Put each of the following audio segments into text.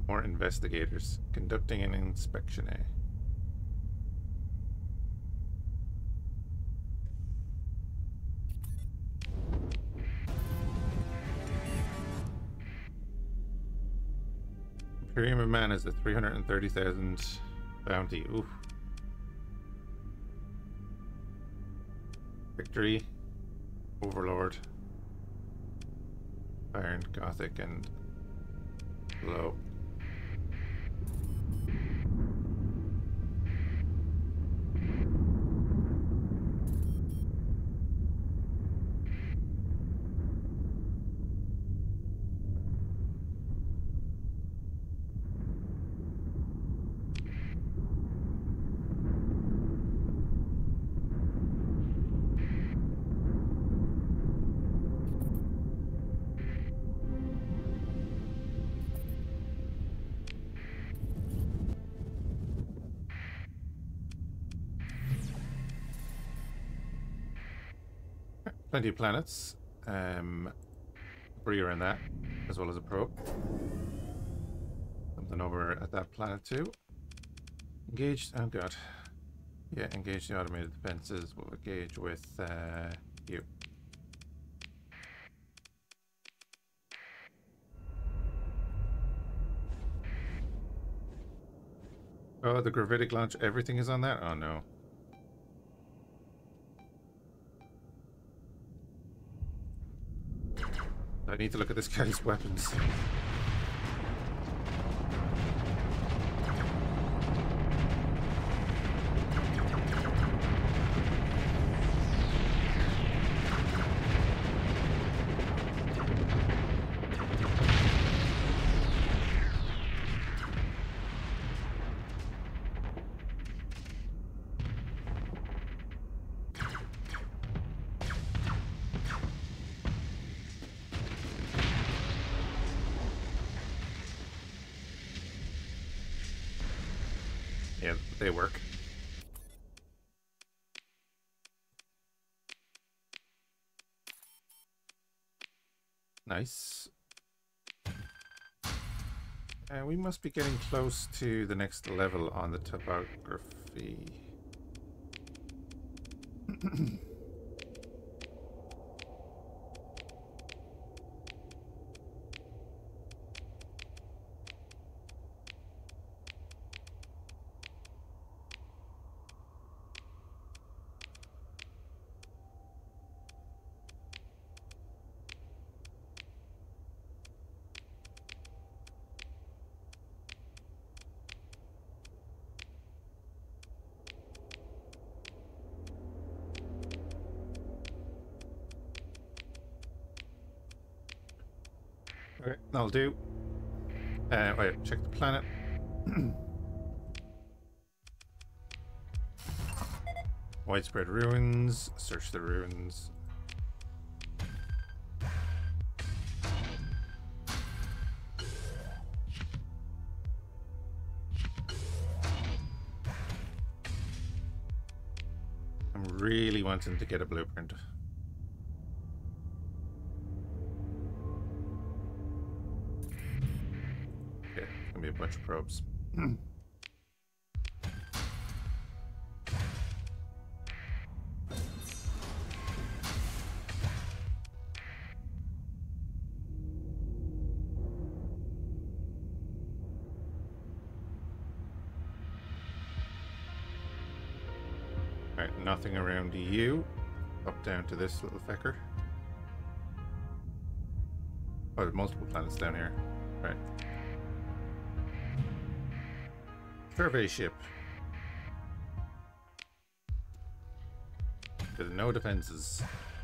More investigators conducting an inspection. Imperium of Man is a 330,000 bounty. Oof. Victory, Overlord, Iron, Gothic, and Low. Plenty of planets. Debris around that, as well as a probe. Something over at that planet too. Engaged. Oh god. Yeah, engage the automated defenses. We'll engage with you. Oh, the gravitic launch. Everything is on that? Oh no. I need to look at this guy's weapons. Yeah, they work. Nice. We must be getting close to the next level on the topography. Okay, that'll do. Wait, check the planet. Widespread ruins. Search the ruins. I'm really wanting to get a blueprint. Okay, gonna be a bunch of probes. Alright, nothing around you. Up down to this little fecker. Oh, there's multiple planets down here. Right. Survey ship. With no defenses.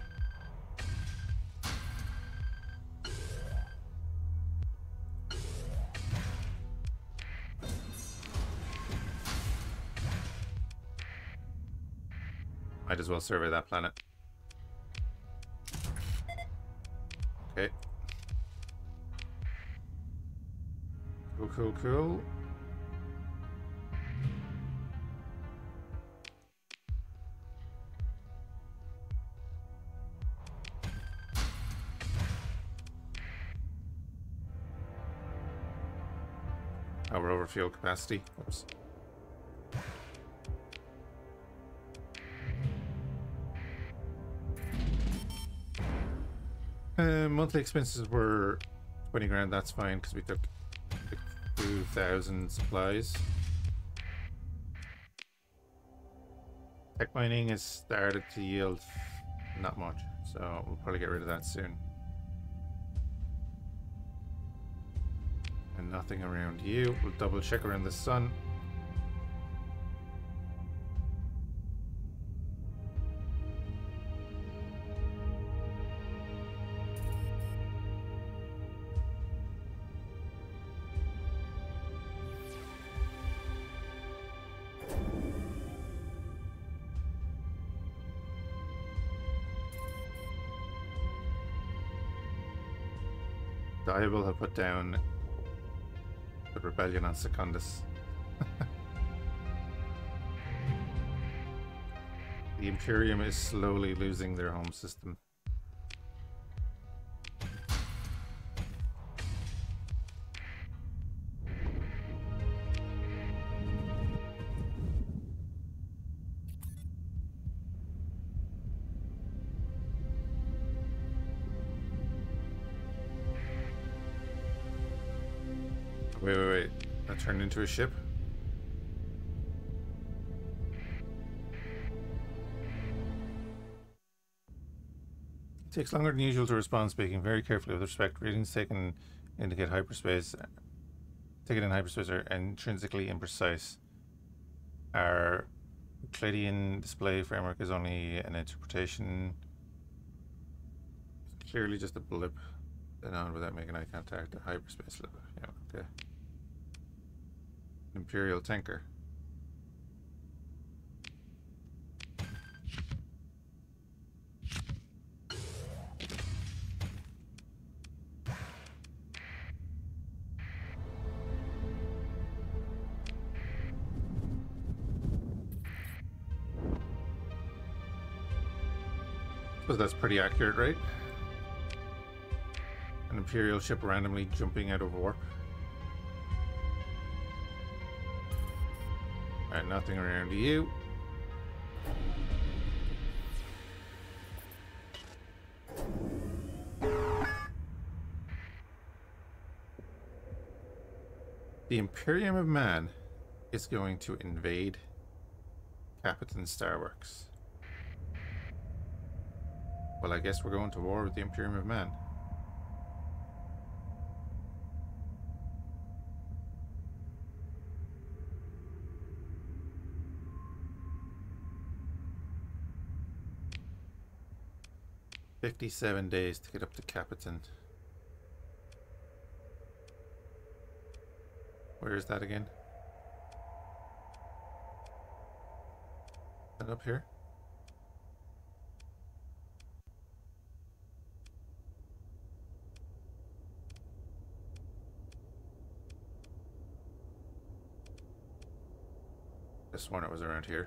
Might as well survey that planet. Okay. Cool, cool, cool. Oh, we're over fuel capacity. Oops. Monthly expenses were 20 grand. That's fine because we took 2,000 supplies. Tech mining has started to yield not much, so we'll probably get rid of that soon. And nothing around you. We'll double check around the sun. Diable have put down the rebellion on Secundus. The Imperium is slowly losing their home system. Wait. That turned into a ship? It takes longer than usual to respond, speaking very carefully with respect. Readings taken indicate hyperspace. Taken in hyperspace are intrinsically imprecise. Our Euclidean display framework is only an interpretation. It's clearly just a blip. On without making eye contact at hyperspace level. Yeah, okay. Imperial tanker. Suppose that's pretty accurate, right? An Imperial ship randomly jumping out of warp. Alright, nothing around you. The Imperium of Man is going to invade Captain Starworks. Well, I guess we're going to war with the Imperium of Man. "57 days to get up to Capitan." Where is that again? Is that up here? I sworn it was around here.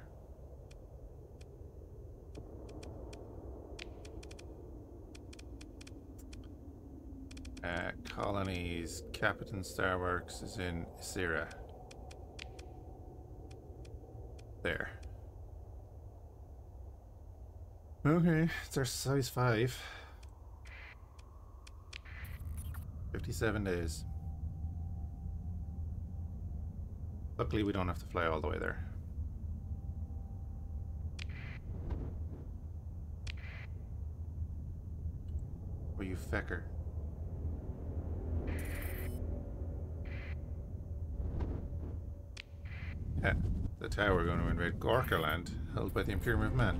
Colonies. Captain Starworks is in Isira. There. Okay, it's our size 5. 57 days. Luckily we don't have to fly all the way there. Oh, you fecker. Yeah, the tower going to invade Gorka land, held by the Imperium of Man.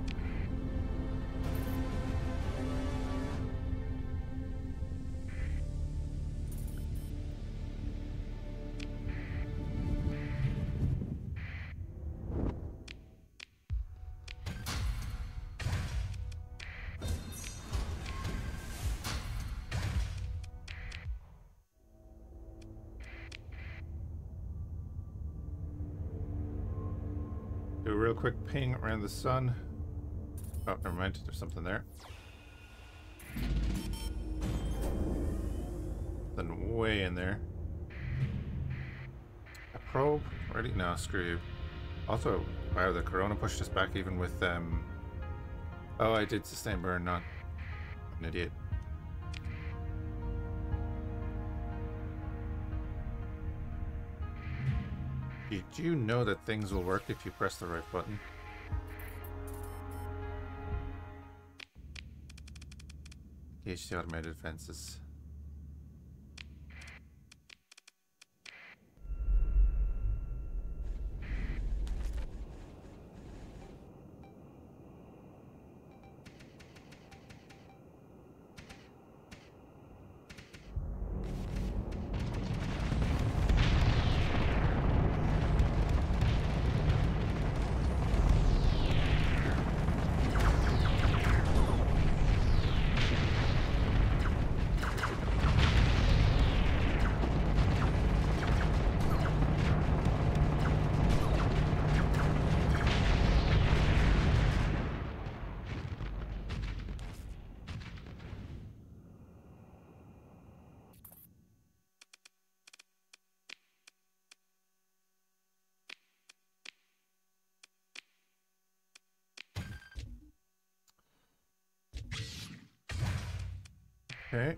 Do a real quick ping around the sun. Oh, never mind. There's something there. Then way in there. probe ready? No, screw you. Also, wow, the corona pushed us back even with oh, I did sustain burn, not an idiot. Did you know that things will work if you press the right button? PhD automated fences. Okay.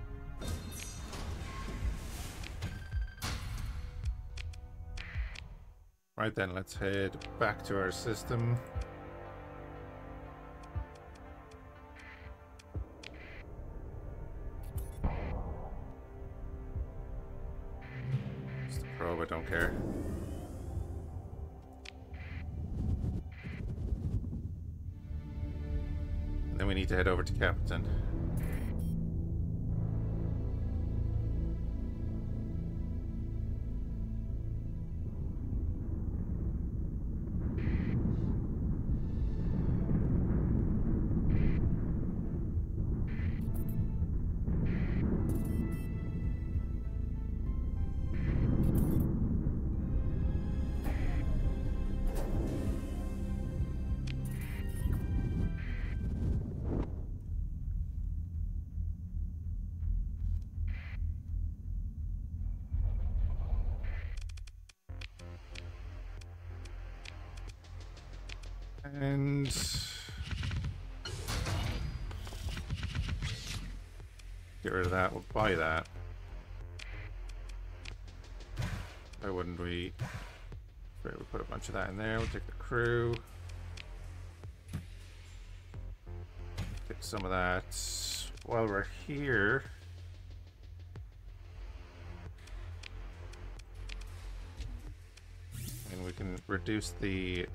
Right then, let's head back to our system. It's the probe, I don't care. And then we need to head over to Captain. And get rid of that. We'll buy that. Why wouldn't we? We'll put a bunch of that in there. We'll take the crew. Take some of that. While we're here, and we can reduce the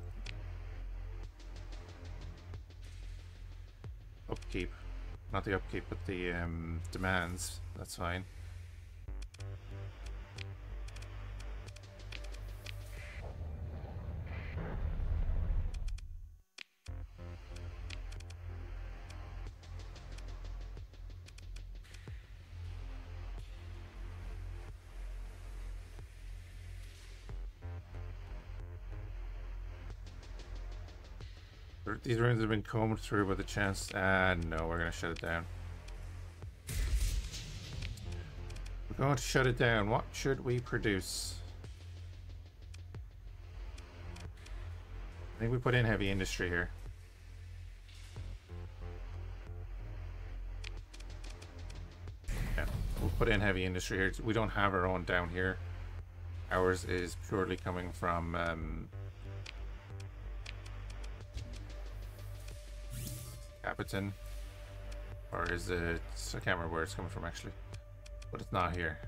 upkeep, not the upkeep, but the demands. That's fine. These rooms have been combed through with a chance. No, we're going to shut it down. We're going to shut it down. What should we produce? I think we put in heavy industry here. Yeah, we'll put in heavy industry here. We don't have our own down here. Ours is purely coming from Capitan, or is it? I can't remember where it's coming from actually, but it's not here.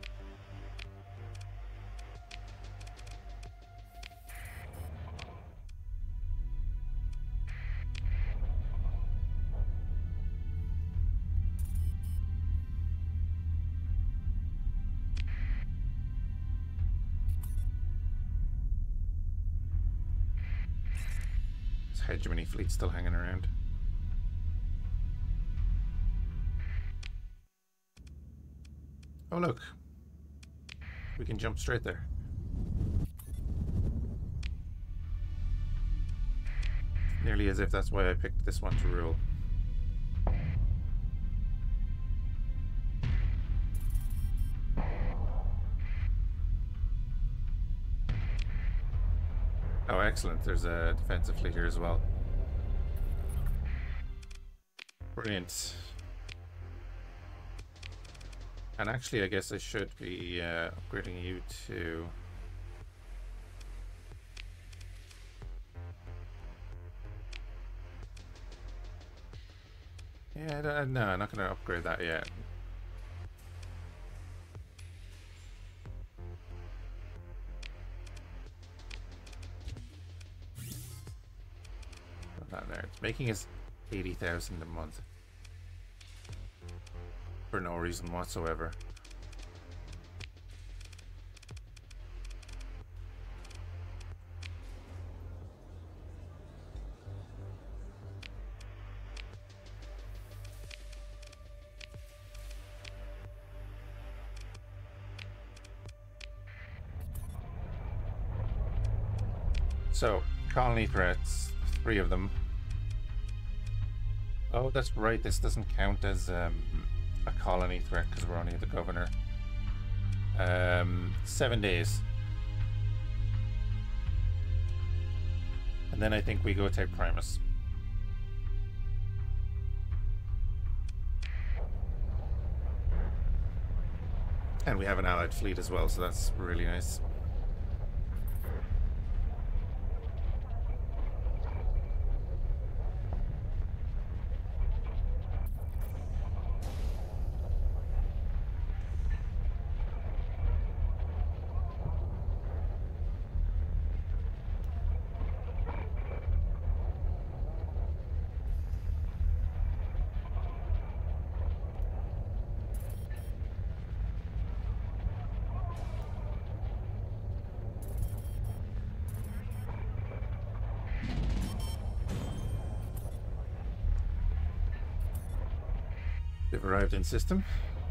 This hegemony fleet's still hanging around. Oh look, we can jump straight there. Nearly as if that's why I picked this one to rule. Oh, excellent. There's a defensive fleet here as well. Brilliant. And actually, I guess I should be upgrading you to... Yeah, no, I'm not going to upgrade that yet. Put that there. It's making us 80,000 a month. For no reason whatsoever. So, colony threats, 3 of them. Oh, that's right, this doesn't count as a colony threat because we're only the governor. 7 days. And then I think we go take Primus. And we have an allied fleet as well, so that's really nice. They've arrived in system.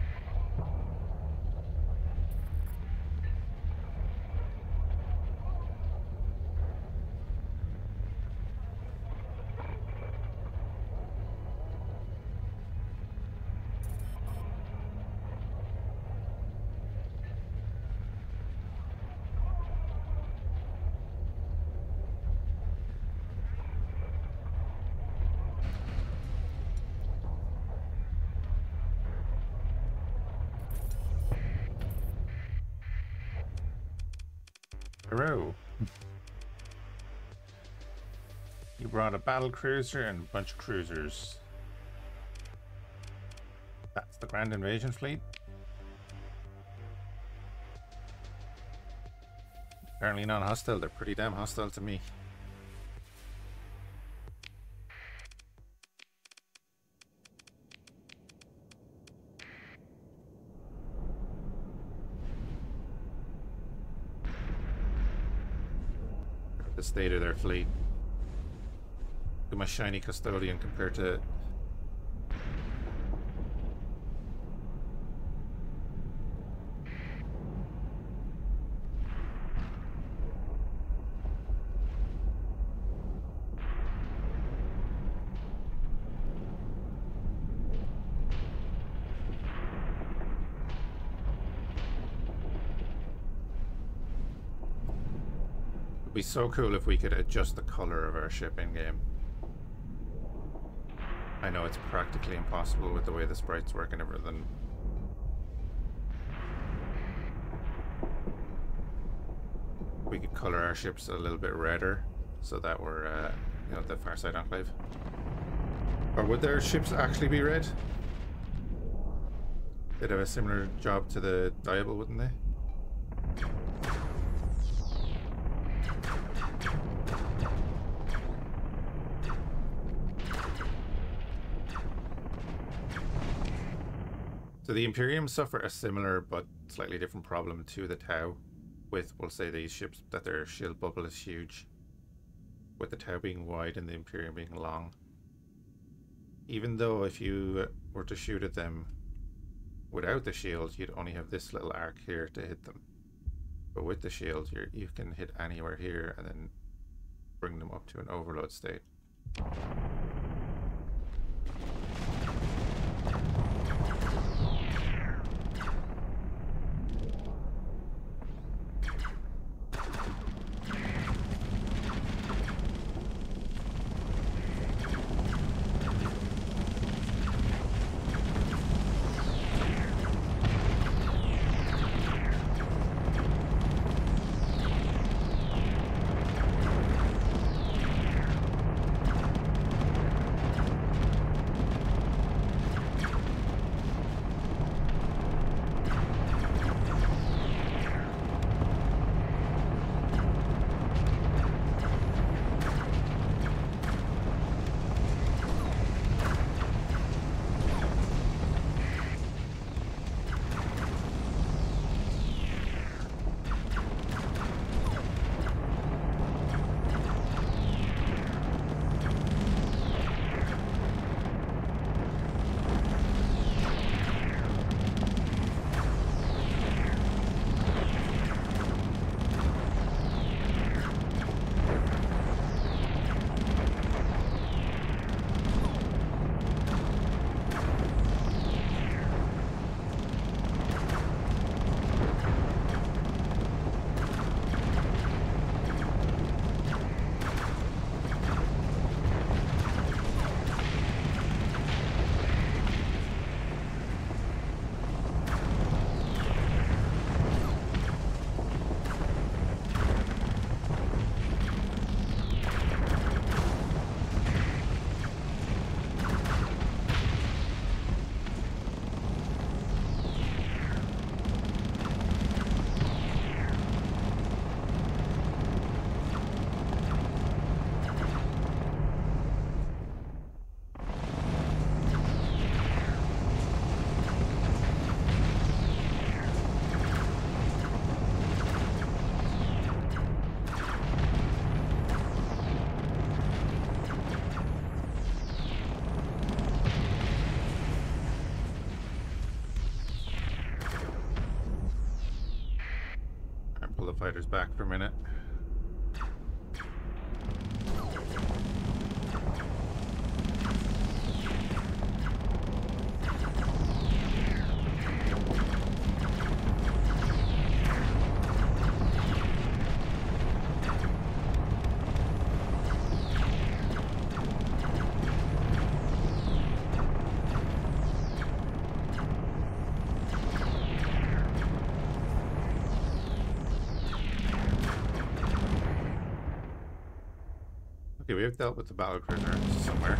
Hero. You brought a battle cruiser and a bunch of cruisers. That's the Grand Invasion fleet. Apparently non-hostile. They're pretty damn hostile to me. The state of their fleet. Look at my shiny custodian compared to... It'd be so cool if we could adjust the color of our ship in game. I know it's practically impossible with the way the sprites work and everything. We could color our ships a little bit redder so that we're, you know, the Farside Enclave. Or would their ships actually be red? They'd have a similar job to the Diable, wouldn't they? So the Imperium suffer a similar but slightly different problem to the Tau, with, we'll say, these ships, that their shield bubble is huge, with the Tau being wide and the Imperium being long. Even though if you were to shoot at them without the shield, you'd only have this little arc here to hit them. But with the shield, you can hit anywhere here and then bring them up to an overload state. the fighters back for a minute. Okay, we have dealt with the battlecruiser somewhere.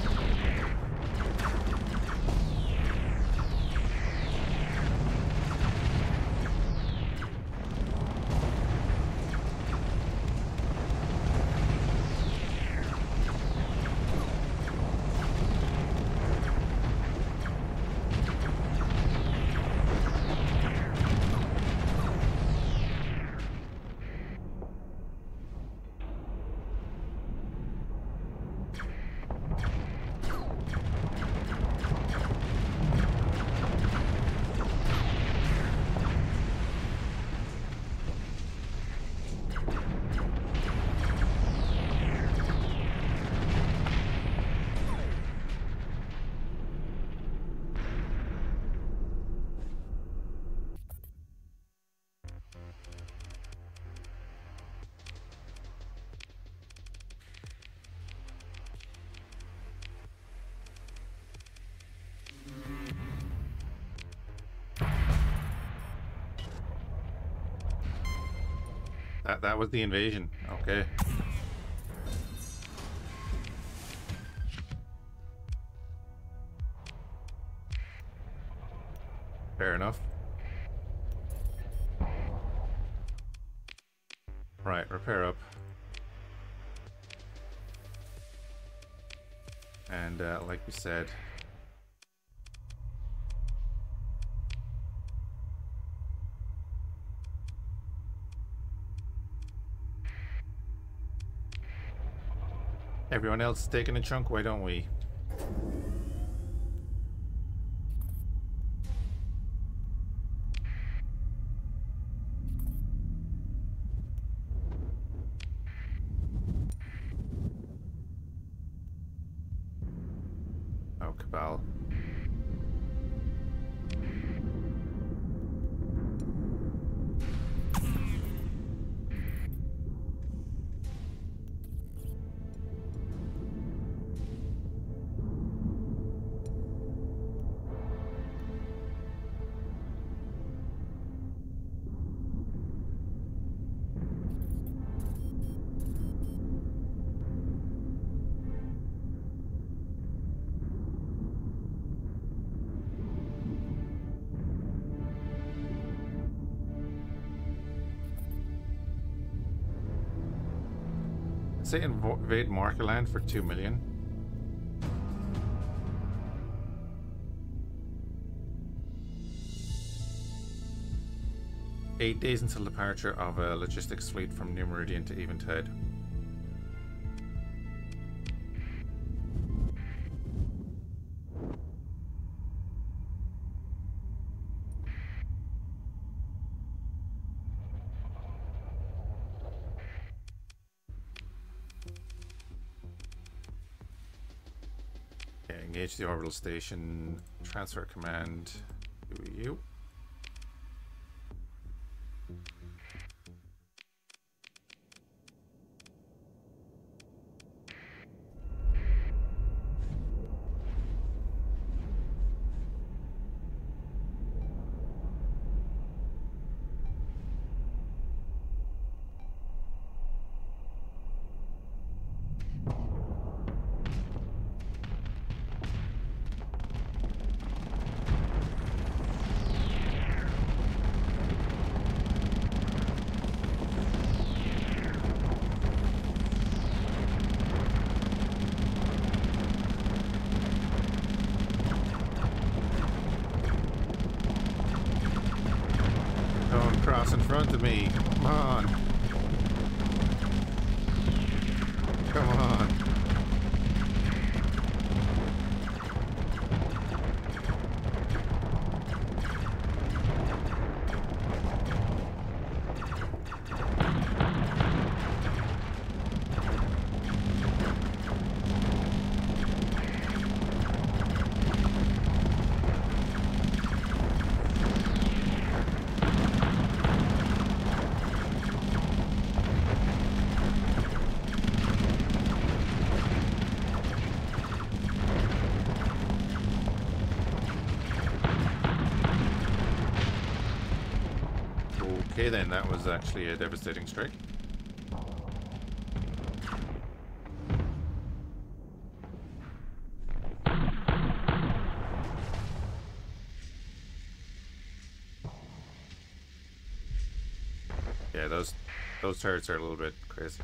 That was the invasion. Okay. Fair enough. Right, repair up. And like we said, everyone else is taking a chunk, why don't we? Oh, Cabal. Say invade Markerland for 2 million. Eight days until departure of a logistics fleet from New Meridian to Eventide. Engage the orbital station, transfer command to you. In front of me. Come on. Come on. Okay then, that was actually a devastating strike. Yeah, those turrets are a little bit crazy.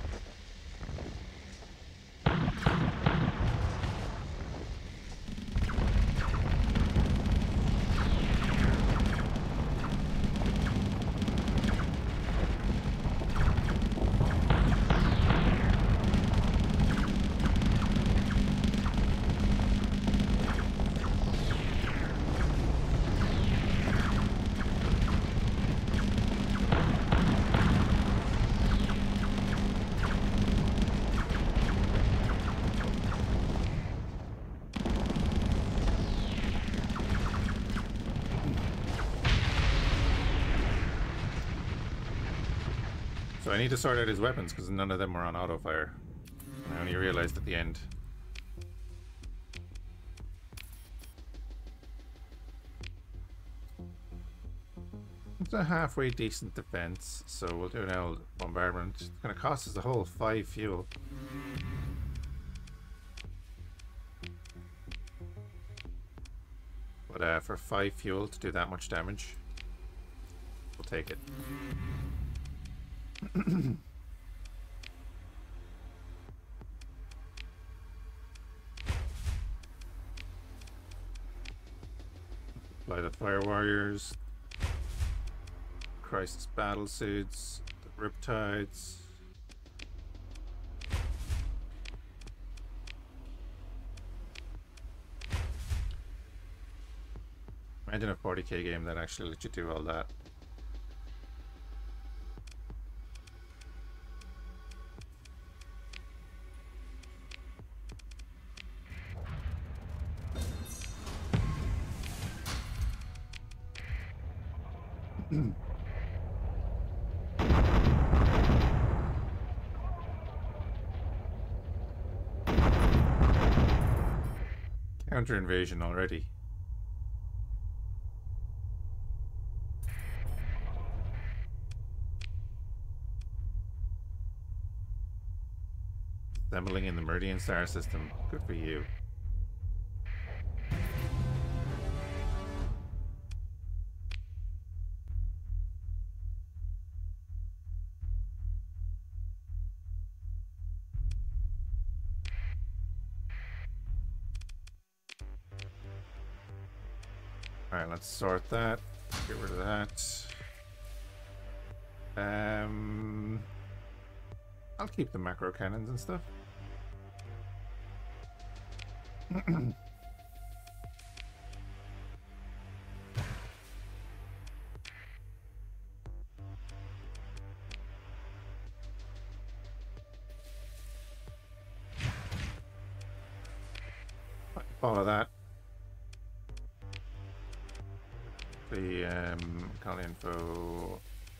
So I need to sort out his weapons because none of them were on auto fire. I only realized at the end. It's a halfway decent defense, so we'll do an L bombardment. It's going to cost us the whole 5 fuel. But for 5 fuel to do that much damage, we'll take it. Apply the fire warriors, Christ's battle suits, the riptides. Imagine a 40k game that actually lets you do all that. Counter invasion already. Assembling in the Meridian star system. Good for you. Alright, let's sort that. Get rid of that. I'll keep the macro cannons and stuff. Follow that. The call info.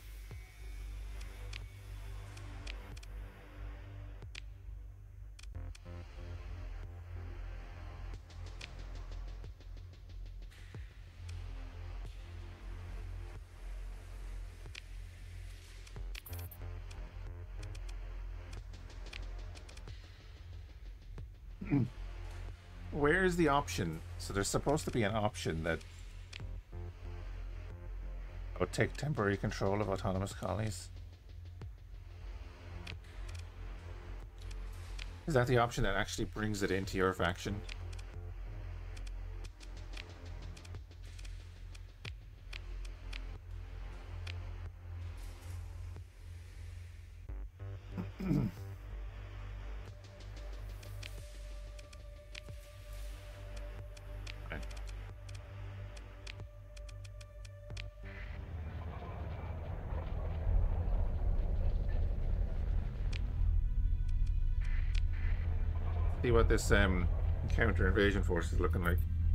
Where's the option? So there's supposed to be an option that would take temporary control of autonomous colonies. Is that the option that actually brings it into your faction? See what this counter invasion force is looking like.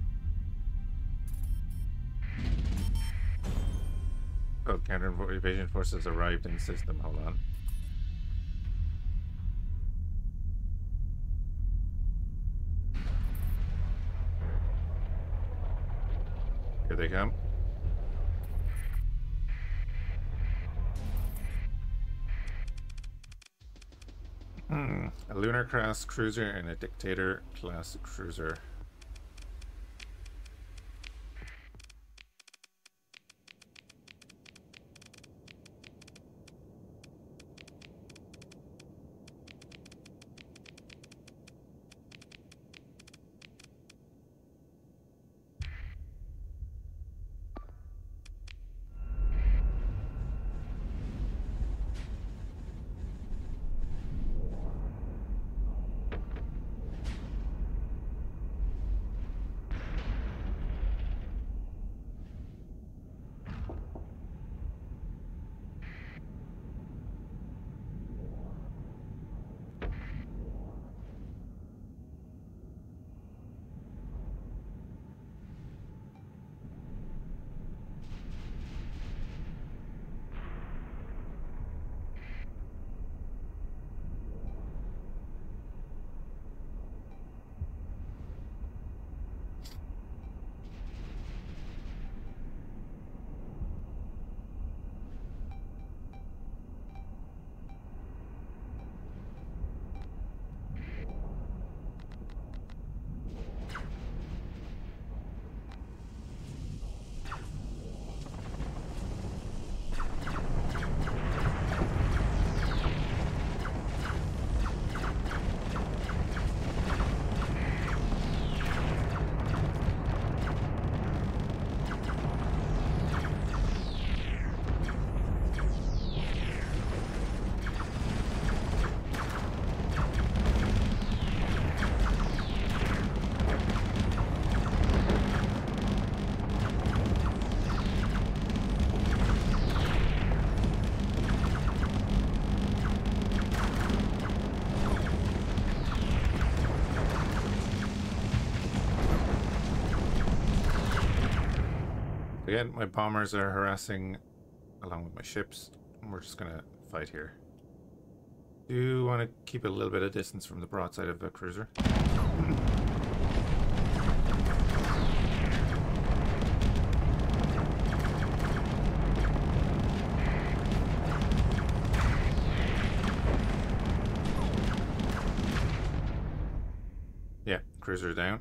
Oh, counter invasion forces arrived in the system. Hold on. Here they come. A lunar class cruiser and a dictator class cruiser. Again, my bombers are harassing along with my ships, and we're just gonna fight here. Do you want to keep a little bit of distance from the broadside of the cruiser? Yeah, cruiser down.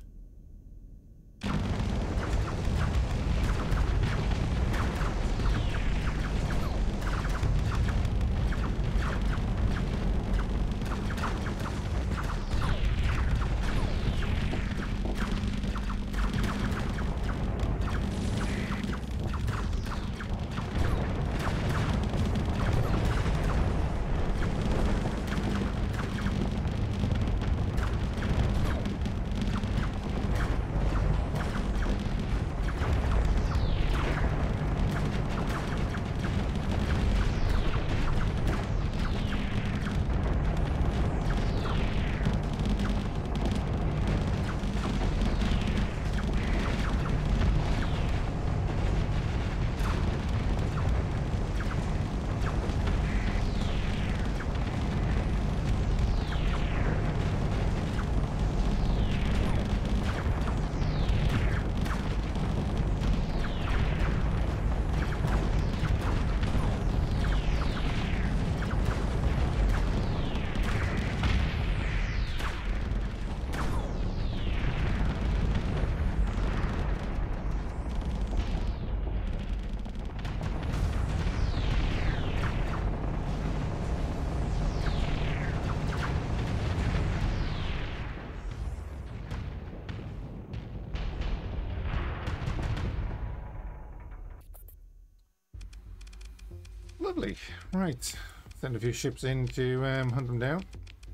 Lovely. Right. Send a few ships in to hunt them down.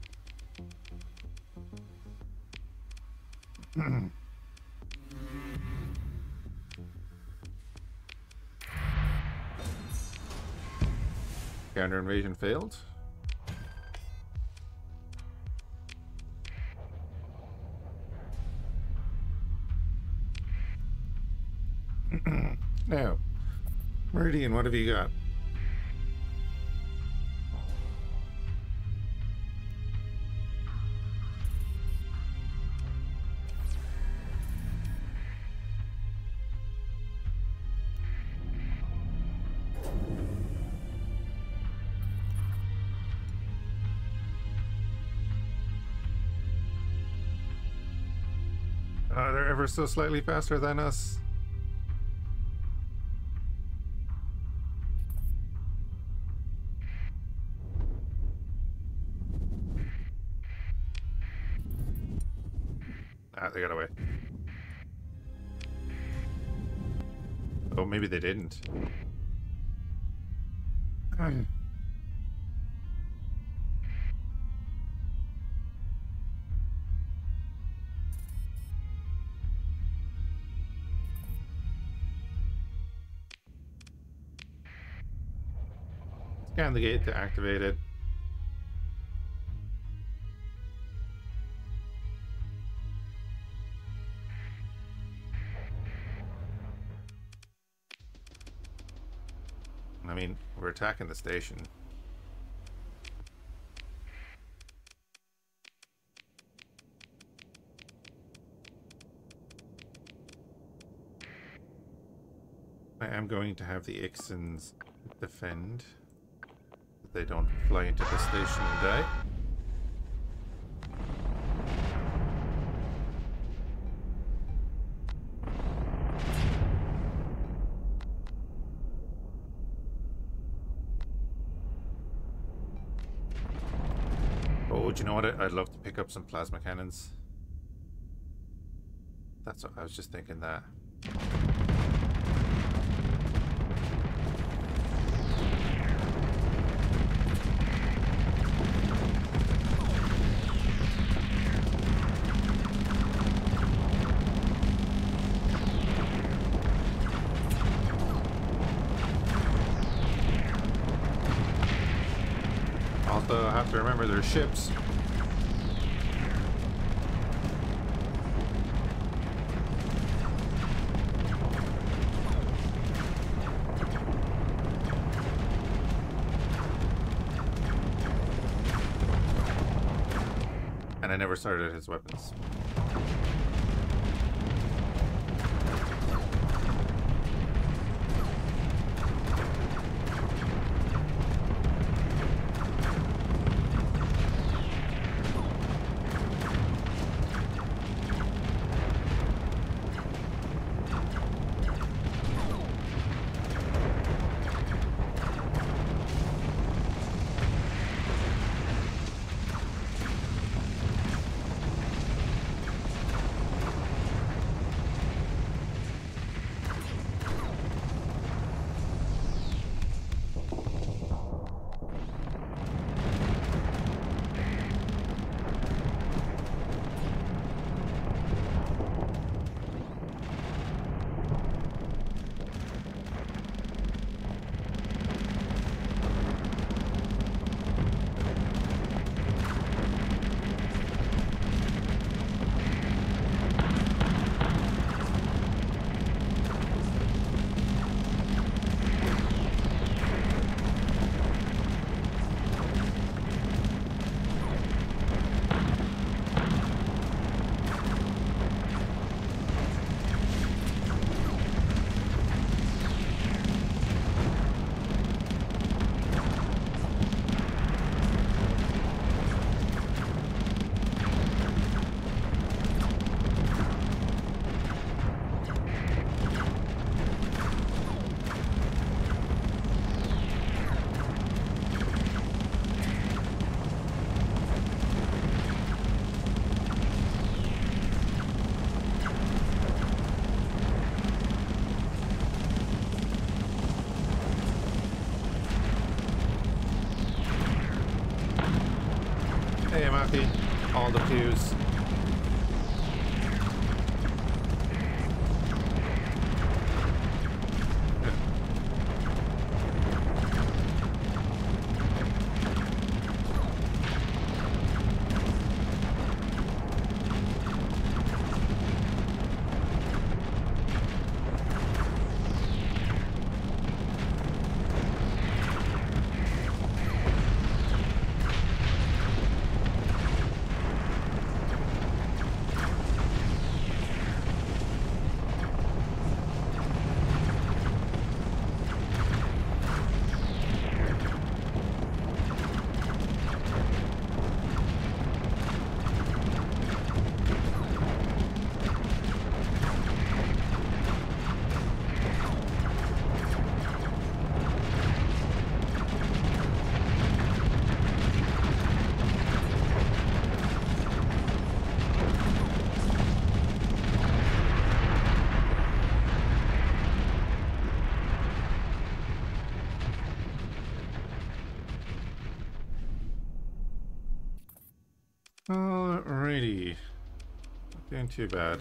Counter invasion failed. Now, Meridian, what have you got? ever so slightly faster than us. Ah, they got away. Oh, maybe they didn't. Scan the gate to activate it. I mean, we're attacking the station. I am going to have the Ixons defend that they don't fly into the station and die. Oh, do you know what? I'd love to pick up some plasma cannons. That's what I was just thinking that. Also, I have to remember their ships. And I never started his weapons. Hey, Matthew. All the fuse. Alrighty. Not doing too bad.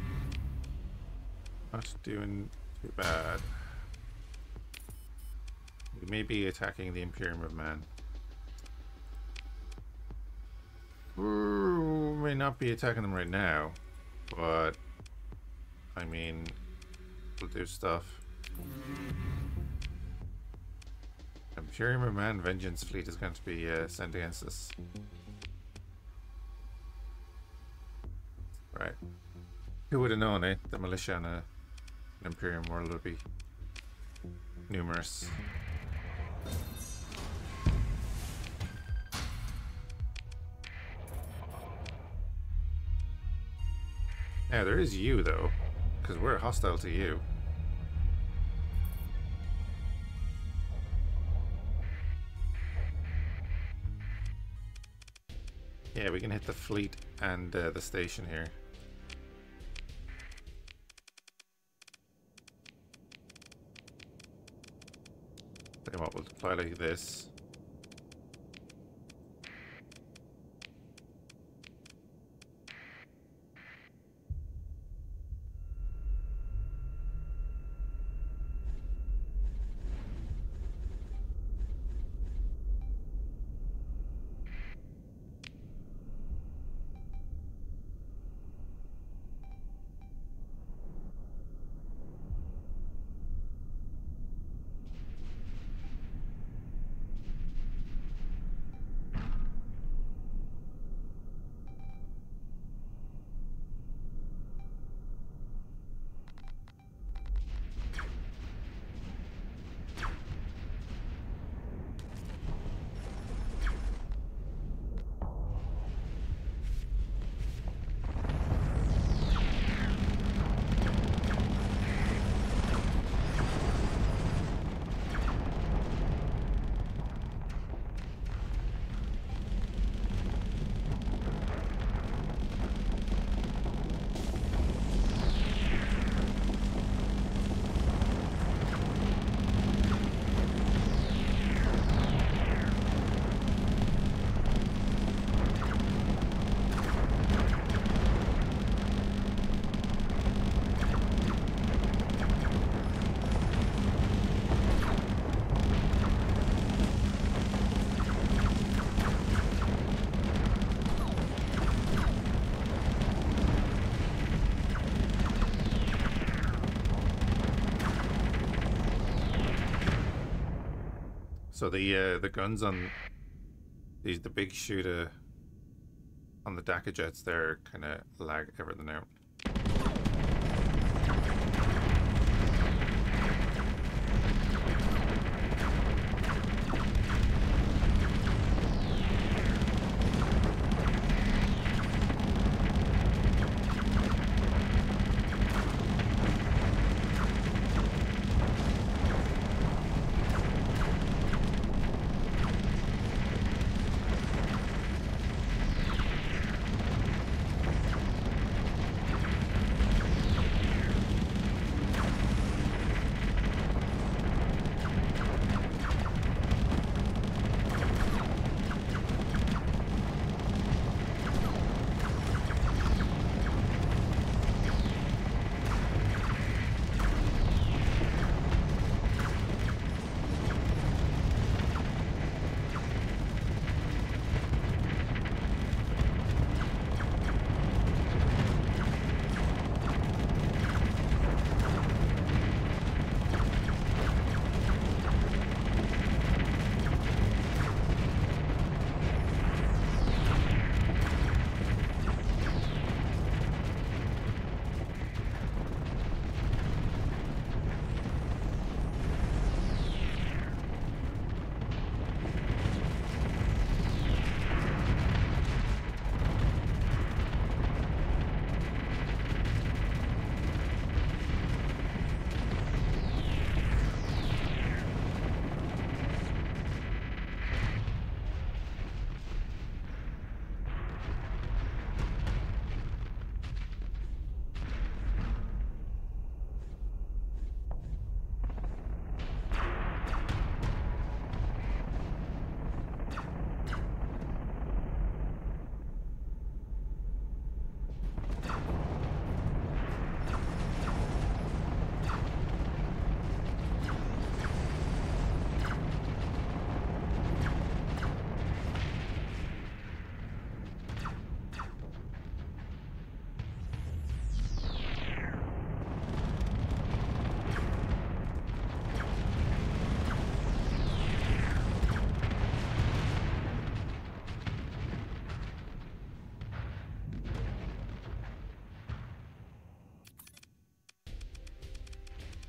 Not doing too bad. We may be attacking the Imperium of Man. We may not be attacking them right now, but I mean, we'll do stuff. Imperium of Man Vengeance Fleet is going to be sent against us. Right. Who would have known, eh? The militia on an Imperium world would be numerous. Now, there is you, though, because we're hostile to you. Yeah, we can hit the fleet and the station here. Tell you what, we'll deploy like this. So the guns on the big shooter on the Dakka jets there kind of lag everything out.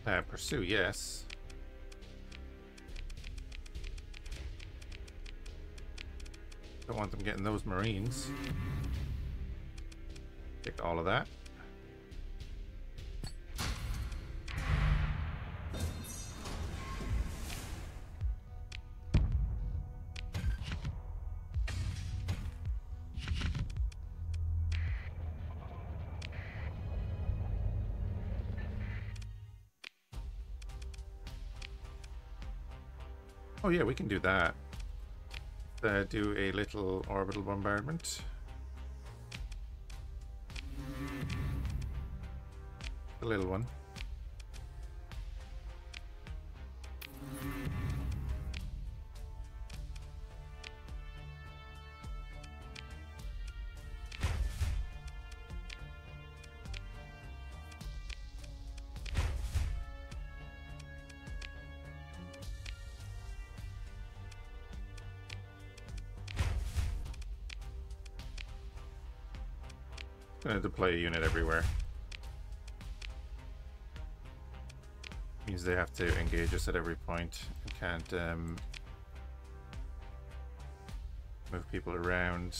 Pursue, yes. Don't want them getting those Marines. Take all of that. Oh yeah, we can do that. Do a little orbital bombardment. The little one. Gonna deploy a unit everywhere. Means they have to engage us at every point. We can't move people around.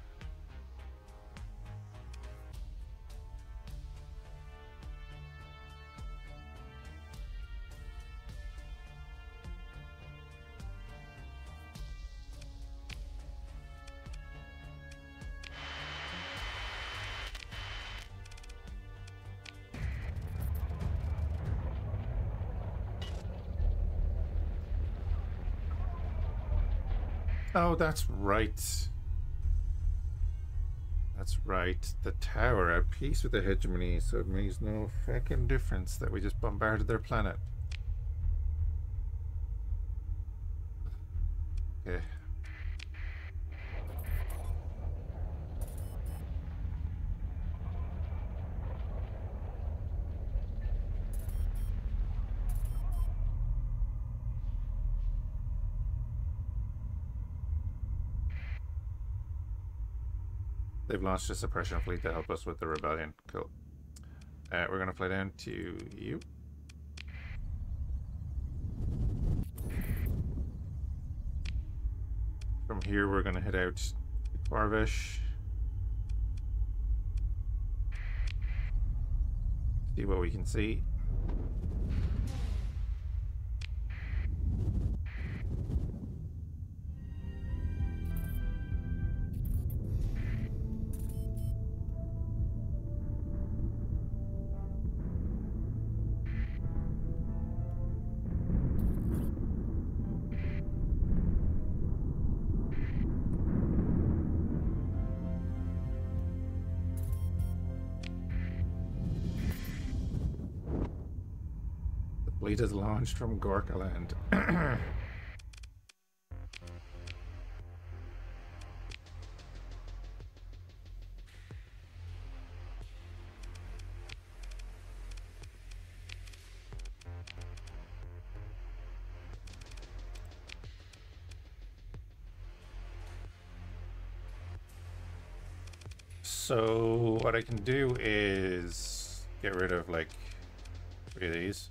Oh, that's right. That's right. The tower at peace with the hegemony, so it makes no fucking difference that we just bombarded their planet. Okay. They've launched a suppression fleet to help us with the rebellion. Cool. We're going to fly down to you. From here, we're going to head out to Corvish. See what we can see. Fleet is launched from Gorka Land. So what I can do is get rid of like 3 of these.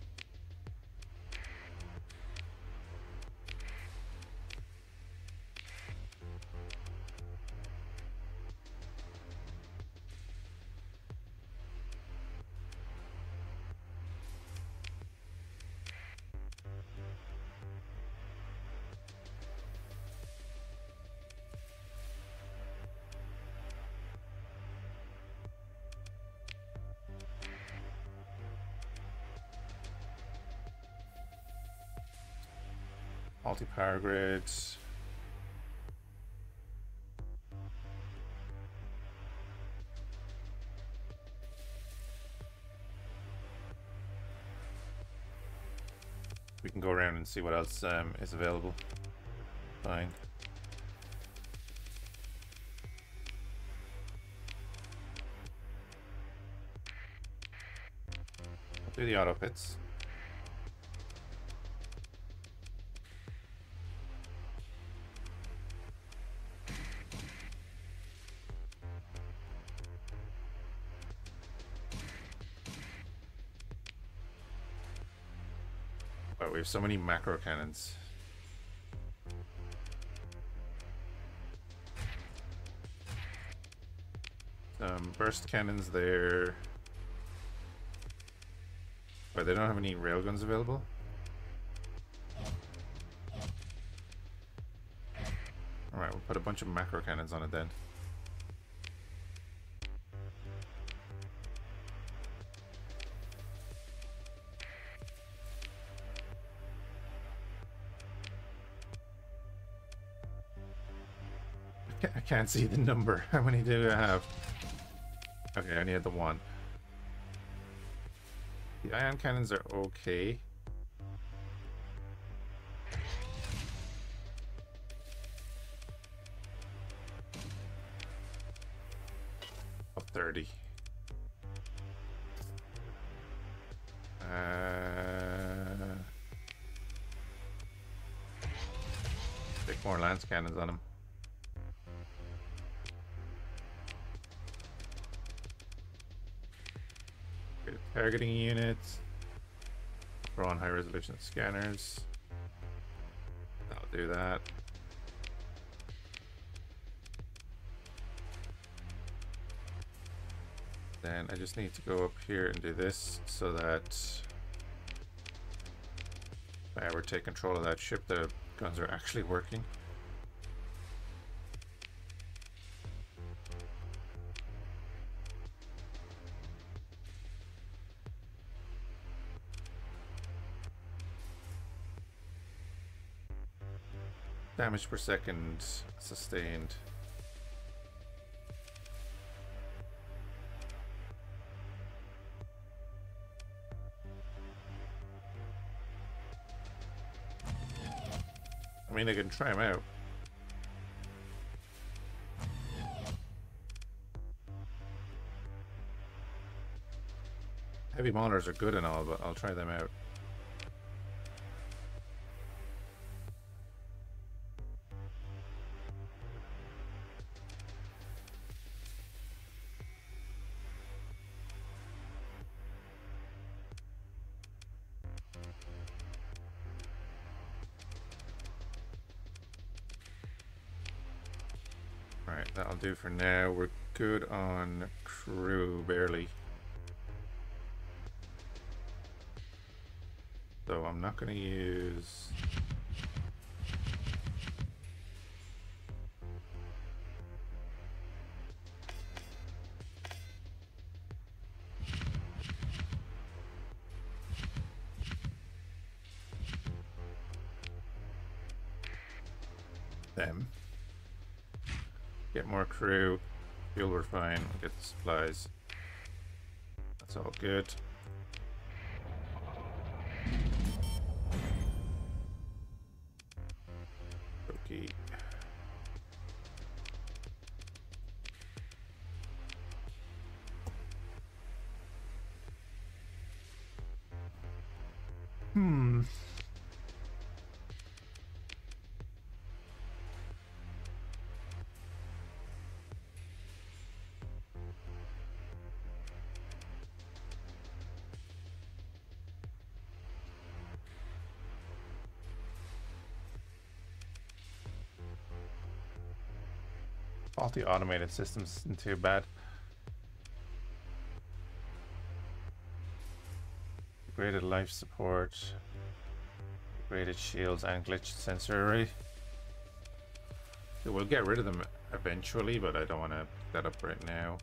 Multi-power grids. We can go around and see what else is available. Fine. I'll do the auto pits. Oh, we have so many macro cannons. Burst cannons there. But they don't have any railguns available. Alright, we'll put a bunch of macro cannons on it then. I can't see the number. How many do I have? Okay, I only had the one. The ion cannons are okay. Up 30. Take more lance cannons on them. Targeting units. Throw on high resolution scanners. I'll do that. Then I just need to go up here and do this so that if I ever take control of that ship, the guns are actually working. Damage per second sustained. I mean, I can try them out. Heavy maulers are good and all, but I'll try them out. Alright, that'll do for now. We're good on crew, barely. So I'm not going to use... them. Get more crew. Fuel, we're fine. We'll get the supplies. That's all good. Okay. Faulty automated systems isn't too bad. Graded life support. Graded shields and glitch sensor array. So we'll get rid of them eventually, but I don't want to pick that up right now.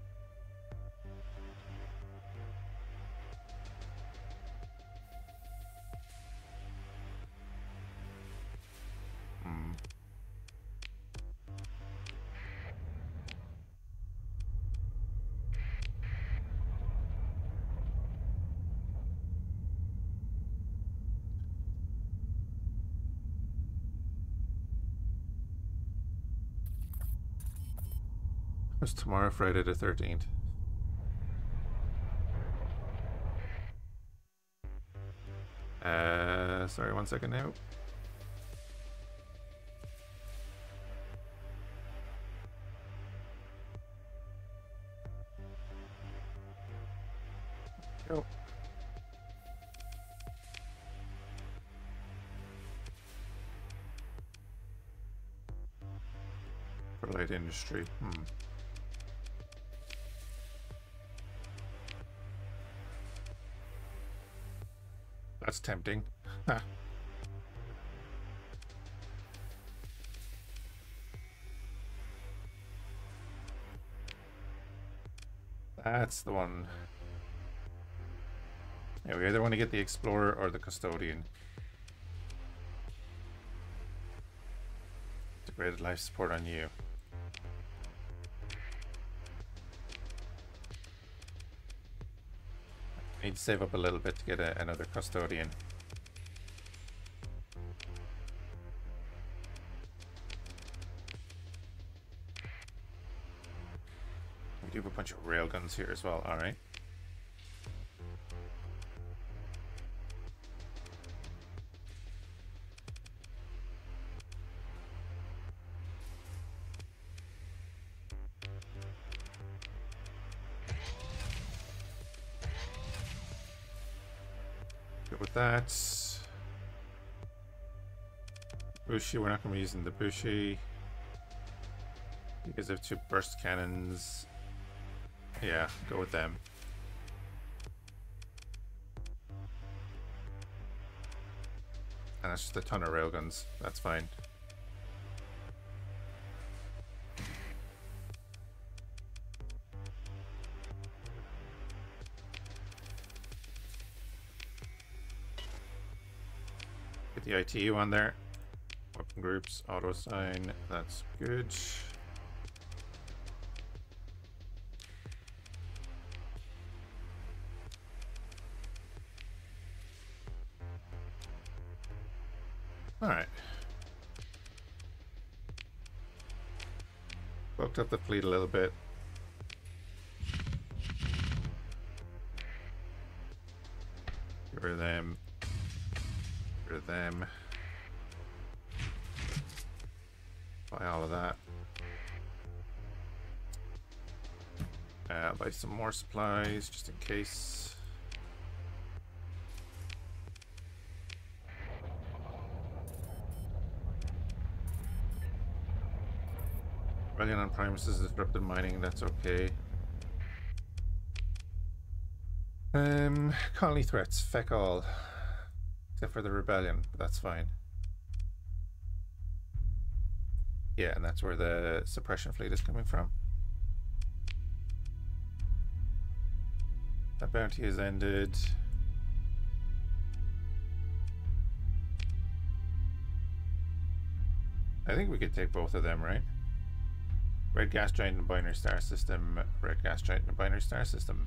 What's tomorrow, Friday the 13th? Sorry, 1 second now. Go. light industry. That's tempting. That's the one. Yeah, we either want to get the Explorer or the Custodian. Integrated life support on you. I need to save up a little bit to get another Custodian. We do have a bunch of railguns here as well, alright. With that, Bushi, we're not going to be using the Bushi because they have 2 burst cannons. Yeah, go with them. And that's just a ton of railguns. That's fine. Get the ITU on there. Weapon groups, auto sign. That's good. Alright. Bulked up the fleet a little bit. Get rid of them. Get rid of them. Buy all of that. Buy some more supplies just in case. Rebellion on premises, disrupted mining, that's okay. Colony threats, feck all. Except for the rebellion, but that's fine. Yeah, and that's where the suppression fleet is coming from. That bounty has ended. I think we could take both of them, right? Red gas giant and binary star system. Red gas giant and binary star system.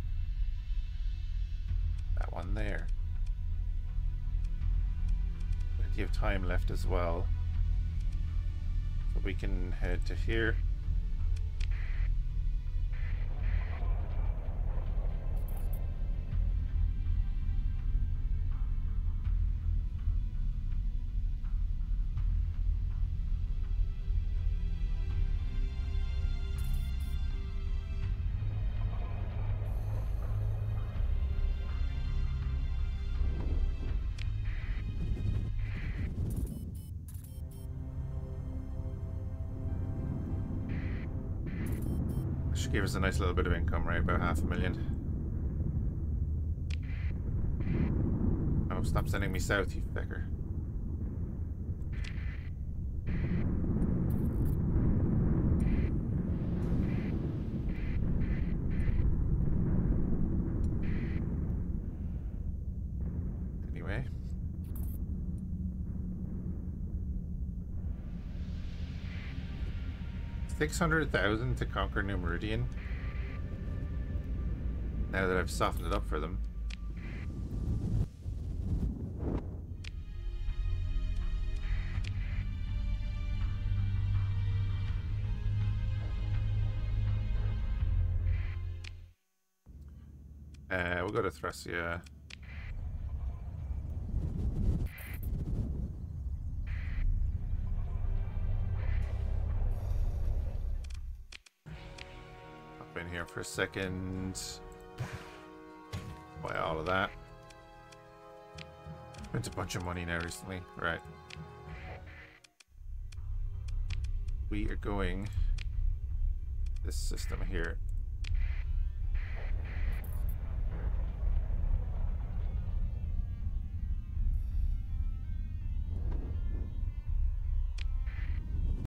That one there. Plenty of time left as well. So we can head to here. She gave us a nice little bit of income, right? About $500,000. Oh, stop sending me south, you fecker. Anyway. $600,000 to conquer New Meridian. Now that I've softened it up for them. We'll go to Thracia. In here for a second. Buy all of that. Spent a bunch of money now recently. Right. We are going this system here